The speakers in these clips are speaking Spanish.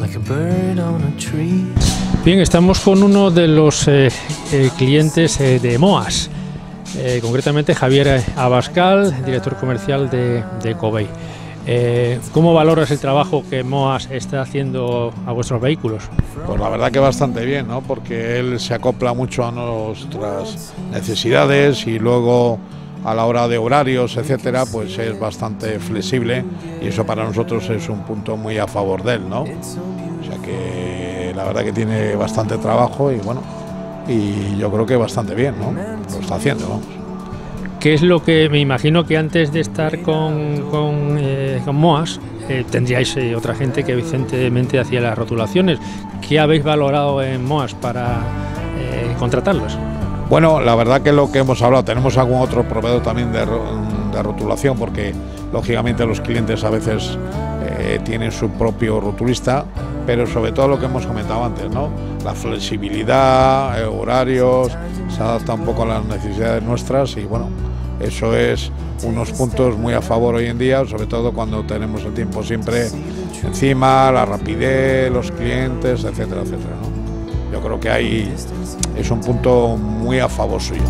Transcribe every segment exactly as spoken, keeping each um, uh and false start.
Bien, estamos con uno de los eh, eh, clientes eh, de MOAS, eh, concretamente Javier Abascal, director comercial de, de Covey. Eh, ¿Cómo valoras el trabajo que MOAS está haciendo a vuestros vehículos? Pues la verdad que bastante bien, ¿no? Porque él se acopla mucho a nuestras necesidades y luego a la hora de horarios, etcétera, pues es bastante flexible y eso para nosotros es un punto muy a favor de él, ¿no? O sea que la verdad que tiene bastante trabajo y bueno, y yo creo que bastante bien, ¿no? Lo está haciendo, vamos. ¿Qué es lo que me imagino que antes de estar con, con, eh, con MOAS eh, tendríais eh, otra gente que evidentemente hacía las rotulaciones? ¿Qué habéis valorado en MOAS para eh, contratarlos? Bueno, la verdad que lo que hemos hablado, tenemos algún otro proveedor también de, de rotulación, porque lógicamente los clientes a veces eh, tienen su propio rotulista, pero sobre todo lo que hemos comentado antes, ¿no? La flexibilidad, eh, horarios, se adapta un poco a las necesidades nuestras y bueno, eso es unos puntos muy a favor hoy en día, sobre todo cuando tenemos el tiempo siempre encima, la rapidez, los clientes, etcétera, etcétera, ¿no? Yo creo que ahí es un punto muy a favor suyo.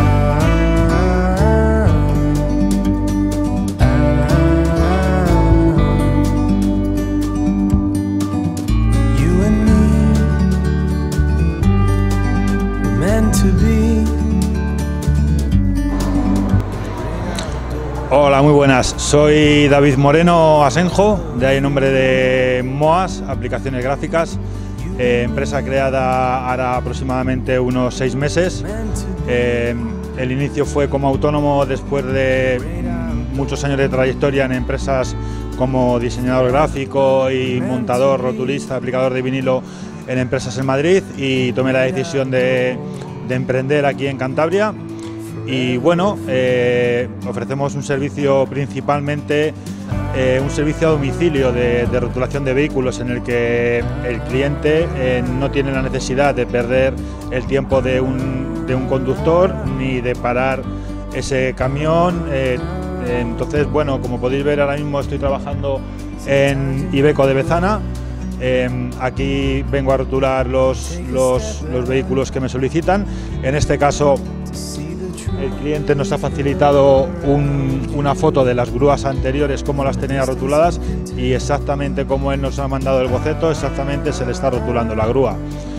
Hola, muy buenas. Soy David Moreno Asenjo, de ahí el nombre de MOAS, Aplicaciones Gráficas, eh, empresa creada ahora aproximadamente unos seis meses. Eh, el inicio fue como autónomo después de muchos años de trayectoria en empresas como diseñador gráfico y montador, rotulista, aplicador de vinilo en empresas en Madrid, y tomé la decisión de, de emprender aquí en Cantabria. Y bueno, eh, ofrecemos un servicio principalmente, eh, un servicio a domicilio de, de rotulación de vehículos, en el que el cliente eh, no tiene la necesidad de perder el tiempo de un, de un conductor ni de parar ese camión. Eh, entonces, bueno, como podéis ver, ahora mismo estoy trabajando en Iveco de Bezana. Eh, aquí vengo a rotular los, los, los vehículos que me solicitan. En este caso, el cliente nos ha facilitado un, una foto de las grúas anteriores, cómo las tenía rotuladas, y exactamente como él nos ha mandado el boceto, exactamente se le está rotulando la grúa.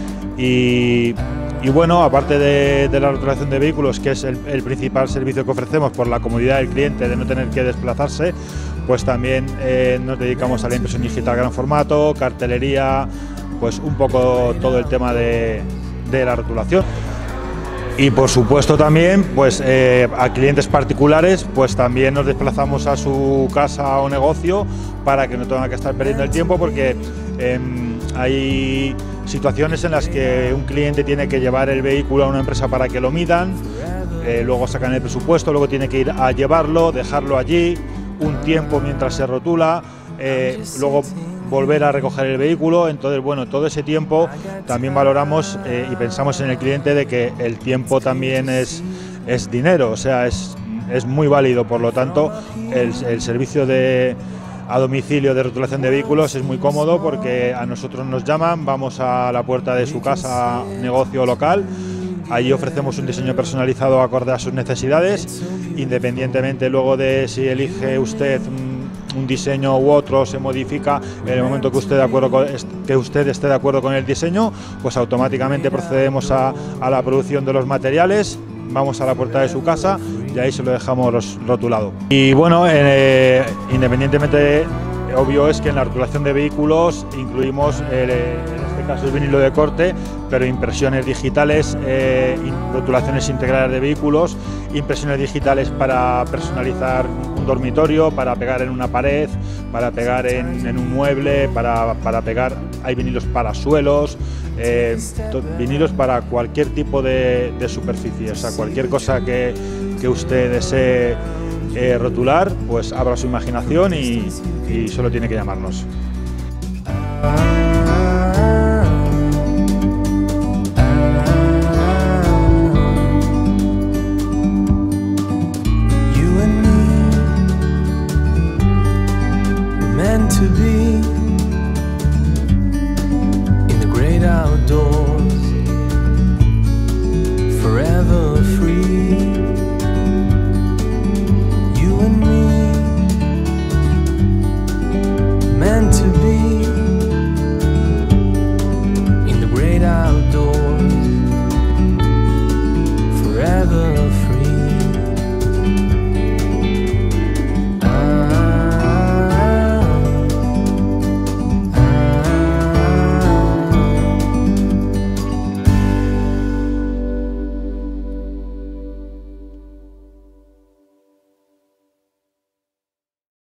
Y, y bueno, aparte de, de la rotulación de vehículos, que es el, el principal servicio que ofrecemos por la comodidad del cliente de no tener que desplazarse, pues también eh, nos dedicamos a la impresión digital gran formato, cartelería, pues un poco todo el tema de, de la rotulación. Y por supuesto también, pues eh, a clientes particulares, pues también nos desplazamos a su casa o negocio para que no tengan que estar perdiendo el tiempo, porque eh, hay situaciones en las que un cliente tiene que llevar el vehículo a una empresa para que lo midan, eh, luego sacan el presupuesto, luego tiene que ir a llevarlo, dejarlo allí un tiempo mientras se rotula, eh, luego volver a recoger el vehículo. Entonces, bueno, todo ese tiempo también valoramos eh, y pensamos en el cliente, de que el tiempo también es, es dinero, o sea, es, es muy válido. Por lo tanto, el, el servicio de a domicilio de rotulación de vehículos es muy cómodo, porque a nosotros nos llaman, vamos a la puerta de su casa, negocio local, allí ofrecemos un diseño personalizado acorde a sus necesidades, independientemente luego de si elige usted un diseño u otro, se modifica en el momento que usted, de acuerdo con, que usted esté de acuerdo con el diseño, pues automáticamente procedemos a, a la producción de los materiales, vamos a la puerta de su casa y ahí se lo dejamos rotulado. Y bueno, eh, independientemente, obvio es que en la rotulación de vehículos incluimos, eh, en este caso, el vinilo de corte, pero impresiones digitales, eh, rotulaciones integrales de vehículos, impresiones digitales para personalizar un dormitorio, para pegar en una pared, para pegar en, en un mueble, para, para pegar, hay vinilos para suelos, eh, vinilos para cualquier tipo de, de superficie, o sea, cualquier cosa que, que usted desee eh, rotular, pues abra su imaginación y, y solo tiene que llamarnos.